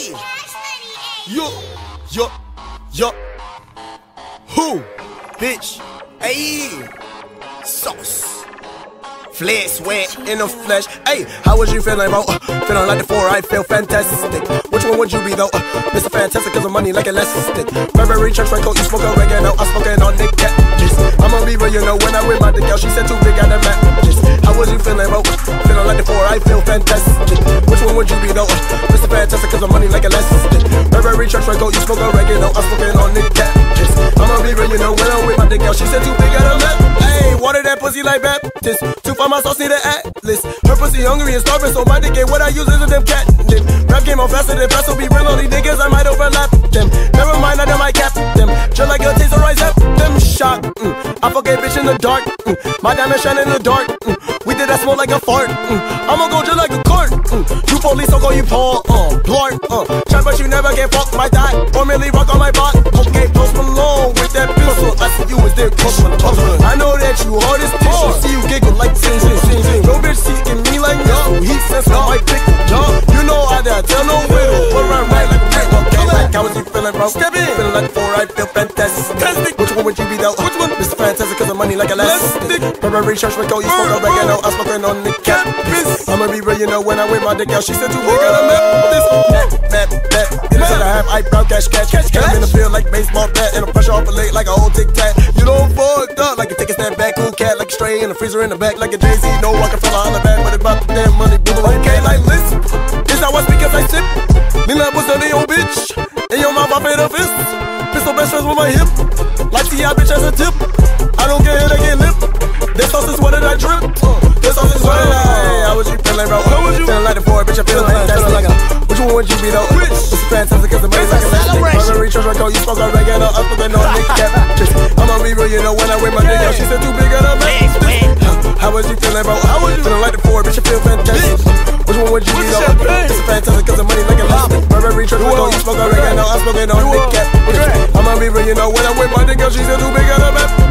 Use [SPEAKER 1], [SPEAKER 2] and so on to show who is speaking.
[SPEAKER 1] Ayy. Yo. Who? Bitch. Ayy. Sauce. Flesh, sweat in the flesh. Hey, how was you feeling, bro? Feeling like the 4, I feel fantastic. Which one would you be, though? Mr. Fantastic, cause of money like elastic. Burberry, church, right coat, you smoke oregano. I'm smoking on Nick Catches. I'ma be real, you know, when I with my dick out, she said too big, got the matches. How was you feeling, bro? Feeling like the 4, I feel fantastic. Which one would you be, though? Mr. Fantastic, cause of money like elastic. Burberry, church, right coat, you smoke oregano. I'm smoking on Nick Catches. I'ma be real, you know, when I with my dick out, she said too big, got the matches. Hey, water that pussy like Baptist. To find my sauce, need an atlas. Her pussy hungry and starving, so my dick ain't what I use is a damn cat. Rap game on faster than fast, so be real, all these niggas, I might overlap them. Never mind, I done might cap them. Just like a taser, rise up them. Shock. I fuck a bitch in the dark. My diamond shine in the dark. We did that smoke like a fart. I'ma go just like a cart. You police, so call you Paul. Blart. Try, but you never get fucked my die. Or merely rock on my bot. Okay, Post Malone with that pistol. I see you was there, close with the I know that you hard as tissue. See you giggle like sing. No bitch seeking me like yo. He says I might pick jump. You know I done tell no riddle. But run right like a brick. Okay, like how was you feeling, bro? Step in. Feeling like 4, I feel fantastic. Which one would you be though? Which one? Mr. Fantastic, cause of money like elastic. Burberry, church, right coat, you smoke oregano. I'm smoking on the campus. I'ma be real, you know, when I with my dick out, she said too big, got a map. Map. In the center, I have eyebrow catch. I'm in the field like baseball bat, and I'm pressure off a leg like a old tic-tac. You don't fucked up like you take a step back, cool cat like a stray in the freezer in the back like a Jay-Z. No Rockefeller on the back, but about the damn money. Okay, like listen, this how I speak as I sip. Lean like what's on your bitch. In your mouth, I fade a fist. Pistol best friends with my hip. Like T.I. bitch as a tip. I don't get hit, I get lip. This sauce is what did I drip. This sauce is what did I. How was you feeling, bro? How was you feeling like the 4, bitch? I feel fantastic. Which one would you be, though? It's fantastic, cause the money's like elastic. Burberry, church, right coat, you smoke oregano. I'm smoking on Nick Catches. I'ma be real, you know, when I with my dick out, she said too big, got a match. How was you feeling, bro? How was you feeling like the 4, bitch? I feel fantastic. Which one would you be, though? It's fantastic, cause the money's like elastic. Burberry, church, right coat, you smoke oregano. I'm smoking on Nick Catches. I'ma be real, you know, when I with my dick out, she said too big, got a match.